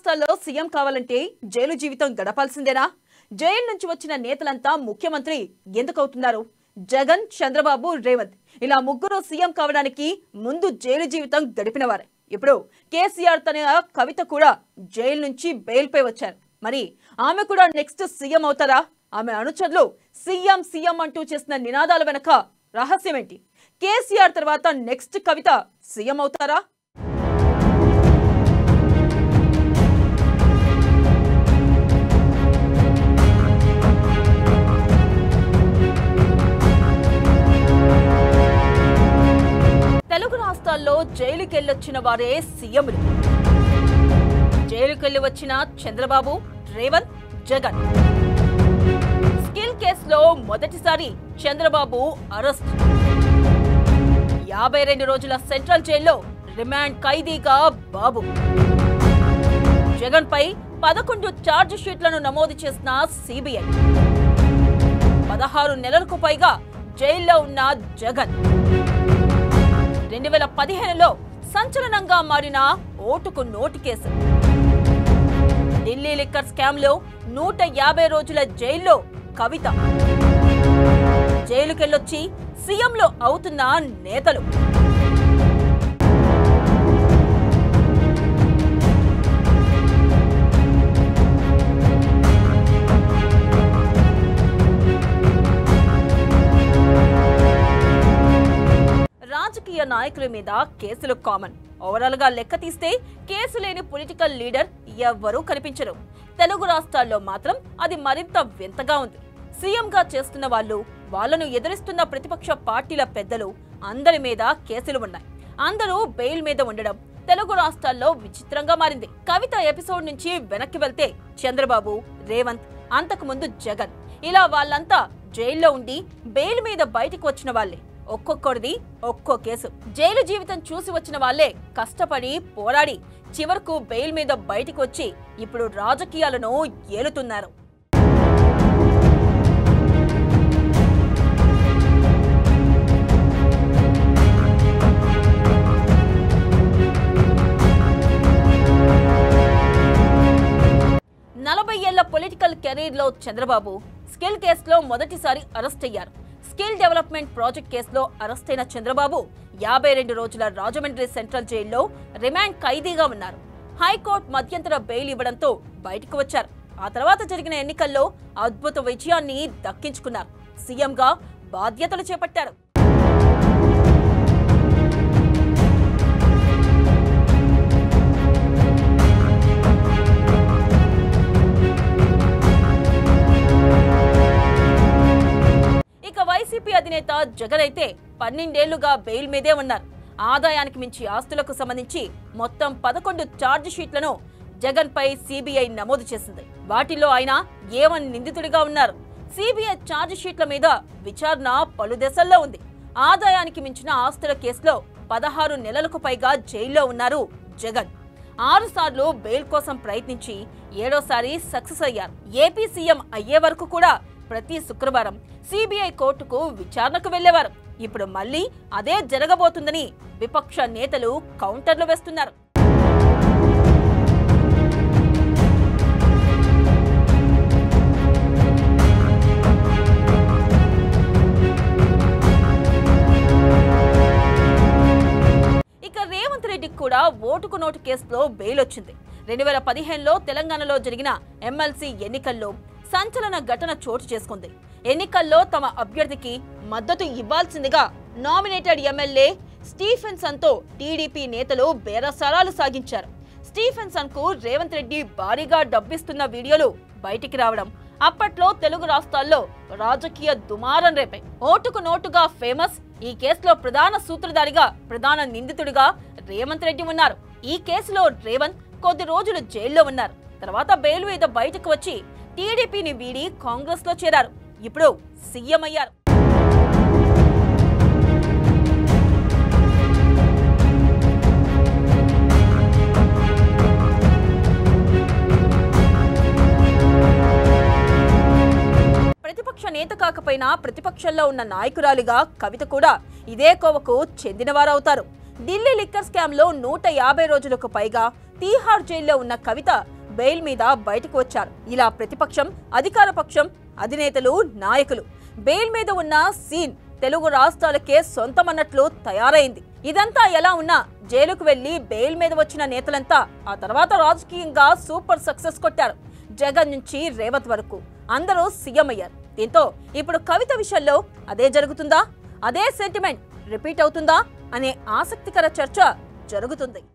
రాష్ట్రాల్లో సీఎం కావాలంటే జైలు జీవితం గడపాల్సిందేనా? జైలు నుంచి వచ్చిన నేతలంతా ముఖ్యమంత్రి ఎందుకవుతున్నారు? జగన్, చంద్రబాబు, రేవంత్ ఇలా ముగ్గురు సీఎం కావడానికి ముందు జైలు జీవితం గడిపినవారే. ఇప్పుడు కేసీఆర్ తన కవిత కూడా జైలు నుంచి బెయిల్ పై వచ్చారు. మరి ఆమె కూడా నెక్స్ట్ సీఎం అవుతారా? ఆమె అనుచరులు సీఎం సీఎం అంటూ చేసిన నినాదాల వెనక రహస్యం ఏంటి? కేసీఆర్ తర్వాత నెక్స్ట్ కవిత సీఎం అవుతారా? తెలుగు రాష్ట్రాల్లో జైలుకెళ్ళొచ్చిన వారే సీఎంలు. జైలుకెళ్లి వచ్చిన చంద్రబాబు, రేవంత్, జగన్. స్కిల్ కేసులో మొదటిసారి చంద్రబాబు అరెస్ట్. 52 రోజుల సెంట్రల్ జైల్లో రిమాండ్ ఖైదీగా బాబు. జగన్ పై 11 ఛార్జ్ షీట్లను నమోదు చేసిన సిబిఐ. 16 నెలలకు పైగా జైల్లో ఉన్న జగన్. 2015లో సంచలనంగా మారిన ఓటుకు నోటు కేసు. ఢిల్లీ లిక్కర్ స్కామ్ లో 150 రోజుల జైల్లో కవిత. జైలుకెళ్ళొచ్చి సీఎంలో అవుతున్న నేతలు. రాజకీయ నాయకుల మీద కేసులు కామన్. ఓవరాల్ గా లెక్క తీస్తే కేసు లేని పొలిటికల్ లీడర్ ఎవ్వరూ కనిపించరు. తెలుగు రాష్ట్రాల్లో మాత్రం అది మరింత వింతగా ఉంది. సీఎం గా చేస్తున్న వాళ్ళను ఎదురిస్తున్న ప్రతిపక్ష పార్టీల పెద్దలు అందరి మీద కేసులు ఉన్నాయి. అందరూ బెయిల్ మీద ఉండడం తెలుగు రాష్ట్రాల్లో విచిత్రంగా మారింది. కవిత ఎపిసోడ్ నుంచి వెనక్కి వెళ్తే చంద్రబాబు, రేవంత్, అంతకు ముందు జగన్, ఇలా వాళ్ళంతా జైల్లో ఉండి బెయిల్ మీద బయటకు వచ్చిన వాళ్లే. ఒక్కొక్కడిది ఒక్కో కేసు. జైలు జీవితం చూసి వచ్చిన వాళ్లే కష్టపడి పోరాడి చివరకు బెయిల్ మీద బయటకు వచ్చి ఇప్పుడు రాజకీయాలను ఏలుతున్నారు. ఏళ్ల పొలిటికల్ కెరీర్ లో చంద్రబాబు స్కిల్ కేసులో మొదటిసారి అరెస్ట్ అయ్యారు. స్కిల్ డెవలప్మెంట్ ప్రాజెక్ట్ కేసులో అరెస్ట్ అయిన చంద్రబాబు 52 రోజుల రాజమండ్రి సెంట్రల్ జైల్లో రిమాండ్ ఖైదీగా ఉన్నారు. హైకోర్టు మధ్యంతర బెయిల్ ఇవ్వడంతో బయటకు వచ్చారు. ఆ తర్వాత జరిగిన ఎన్నికల్లో అద్భుత విజయాన్ని దక్కించుకున్నారు. సీఎంగా బాధ్యతలు చేపట్టారు. వైసీపీ అధినేత జగన్ అయితే 12 ఏళ్లుగా బెయిల్ మీదే ఉన్నారు. ఆదాయానికి మించి ఆస్తులకు సంబంధించి మొత్తం 11 ఛార్జ్ షీట్లను జగన్ పై సిబిఐ నమోదు చేసింది. వాటిలో ఆయన A1 నిందితుడిగా ఉన్నారు. సిబిఐ ఛార్జ్ షీట్ల మీద విచారణ పలు దశల్లో ఉంది. ఆదాయానికి మించిన ఆస్తుల కేసులో 16 నెలలకు పైగా జైల్లో ఉన్నారు జగన్. 6 సార్లు బెయిల్ కోసం ప్రయత్నించి 7వసారి సక్సెస్ అయ్యారు. ఏపీ సీఎం అయ్యే వరకు కూడా ప్రతి శుక్రవారం సిబిఐ కోర్టుకు విచారణకు వెళ్లేవారు. ఇప్పుడు మళ్లీ అదే జరగబోతుందని విపక్ష నేతలు కౌంటర్లు వేస్తున్నారు. ఇక రేవంత్ రెడ్డికి కూడా ఓటుకు నోటు కేసులో బెయిల్ వచ్చింది. 2015లో తెలంగాణలో జరిగిన ఎమ్మెల్సీ ఎన్నికల్లో సంచలన ఘటన చోటు చేసుకుంది. ఎన్నికల్లో తమ అభ్యర్థికి మద్దతు ఇవ్వాల్సిందిగా నామినేటెడ్ ఎమ్మెల్యే స్టీఫెన్సన్ తో టీడీపీ నేతలు బేరసారాలు సాగించారు. స్టీఫెన్సన్ కు రేవంత్ రెడ్డి భారీగా డబ్బిస్తున్న వీడియోలు బయటికి రావడం అప్పట్లో తెలుగు రాష్ట్రాల్లో రాజకీయ దుమారం రేపాయి. ఓటుకు నోటుగా ఫేమస్ ఈ కేసులో ప్రధాన సూత్రధారిగా, ప్రధాన నిందితుడిగా రేవంత్ రెడ్డి ఉన్నారు. ఈ కేసులో రేవంత్ కొద్ది రోజులు జైల్లో ఉన్నారు. తర్వాత బెయిల్ మీద బయటకు వచ్చి టీడీపీని వీడి కాంగ్రెస్ లో చేరారు. ఇప్పుడు సీఎం అయ్యారు. ప్రతిపక్ష నేత కాకపోయినా ప్రతిపక్షంలో ఉన్న నాయకురాలిగా కవిత కూడా ఇదే కోవకు చెందినవారవుతారు. ఢిల్లీ లిక్కర్ స్కామ్ లో 150 రోజులకు పైగా తీహార్ జైల్లో ఉన్న కవిత బెయిల్ మీద బయటకు వచ్చారు. ఇలా ప్రతిపక్షం, అధికార పక్షం, అధినేతలు, నాయకులు బెయిల్ మీద ఉన్న సీన్ తెలుగు రాష్ట్రాలకే సొంతమన్నట్లు తయారైంది. ఇదంతా ఎలా ఉన్నా జైలుకు వెళ్లి బెయిల్ మీద వచ్చిన నేతలంతా ఆ తర్వాత రాజకీయంగా సూపర్ సక్సెస్ కొట్టారు. జగన్ నుంచి రేవంత్ వరకు అందరూ సీఎం అయ్యారు. దీంతో ఇప్పుడు కవిత విషయంలో అదే జరుగుతుందా? అదే సెంటిమెంట్ రిపీట్ అవుతుందా అనే ఆసక్తికర చర్చ జరుగుతుంది.